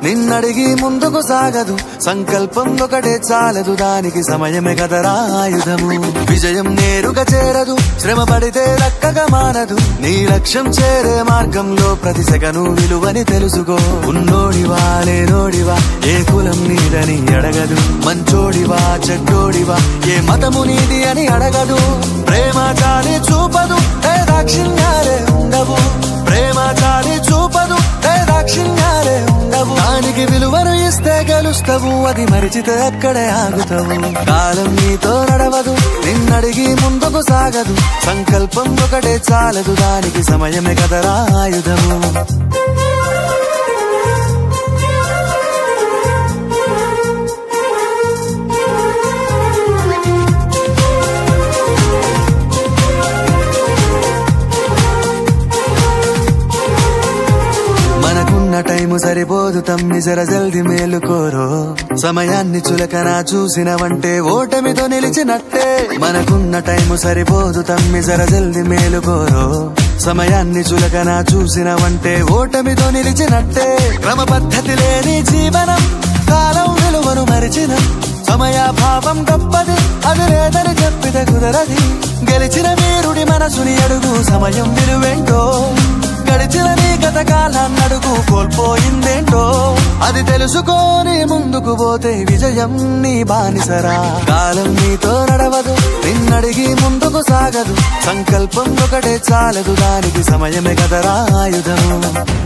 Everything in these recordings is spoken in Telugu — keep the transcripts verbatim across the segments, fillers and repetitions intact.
నిన్నడిగి ముందుకు సాగదు, సంకల్పం ఒకటే చాలదు, దానికి సమయమే కదరా ఆయుధము. విజయం నేరుగా చేరదు, శ్రమ పడితే దక్కగా మానదు, నీ లక్ష్యం చేరే మార్గంలో ప్రతి సెకను విలువని తెలుసుకో. ఉన్నోడివా లేనోడివా ఏ కులం నీదని అడగదు, మంచోడివా చెడ్డోడివా ఏ మతము నీది అని అడగదు. ప్రేమ చాలి చూపదు ఏ దాక్షిణ్యాలే ఉండవు, ప్రేమ చాలి చూపదు ఏ దాక్షిణ్యాలే ఉండవు. దానికి విలువను ఇస్తే గెలుస్తావు, అది మరిచితే అక్కడే ఆగుతావు. కాలం నీతో నడవదు, నిన్నడిగి ముందుకు సాగదు, సంకల్పం ఒకటే చాలదు, దానికి సమయమే కదరా ఆయుధము. మనకున్న టైము సరిపోదు తమ్మి, జర జల్ది మేలుకోరో. సమయాన్ని చులకన చూసినవంటే ఓటమితో నిలిచినట్టే. మనకున్న టైము సరిపోదు తమ్మి, జర జల్ది మేలుకోరో. సమయాన్ని చులకన చూసినవంటే ఓటమితో నిలిచినట్టే. క్రమ పద్ధతి లేని జీవనం, కాలం విలువను మరిచిన సమయాభావం గొప్పది, అది లేదని చెప్పితే కుదరది. గెలిచిన వీరుడి మనసుని అడుగు, సమయం విలువేంటో. గడిచిన నీ గత కాలాన్నడుగు, కోల్పోయిందేంటో. అది తెలుసుకోని ముందుకు పోతే విజయం నీ బానిసరా. కాలం నీతో నడవదు, నిన్నడిగి ముందుకు సాగదు, సంకల్పం ఒకటే చాలదు, దానికి సమయమే కదరా ఆయుధము.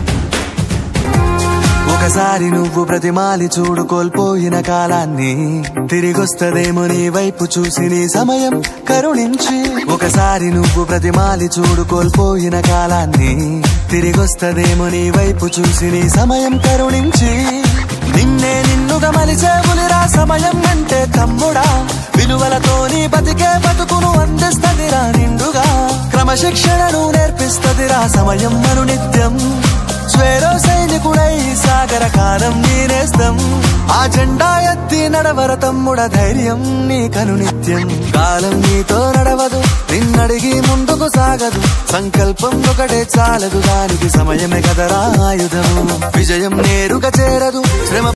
ఒకసారి నువ్వు ప్రతిమాలి చూడు కోల్పోయిన కాలాన్ని, తిరిగొస్తదేమో నీ వైపు చూసి నీ సమయం కరుణించి. ఒకసారి నువ్వు ప్రతిమాలి చూడు కోల్పోయిన కాలాన్ని, తిరిగొస్తదేమో నీ వైపు చూసి నీ సమయం కరుణించి. నిన్నే నిన్నుగా మలిచేవులిరా సమయం అంటే తమ్ముడా, విలువలతో నీ బతికే బతుకును అందిస్తదిరా నిండుగా. క్రమశిక్షణను నేర్పిస్తదిరా సమయం మను నిత్యం. స్వేరో సైనికుడై సాగర కాలం నీనేస్తం, ఆ జెండా ఎత్తి నడవర తమ్ముడ ధైర్యం నీ కను నిత్యం. కాలం నీతో నడవదు, నిన్నడిగి ముందుకు సాగదు, సంకల్పం ఒకటే చాలదు, దానికి సమయమే కదరా ఆయుధము. విజయం నేరుగా చేరదు, శ్రమ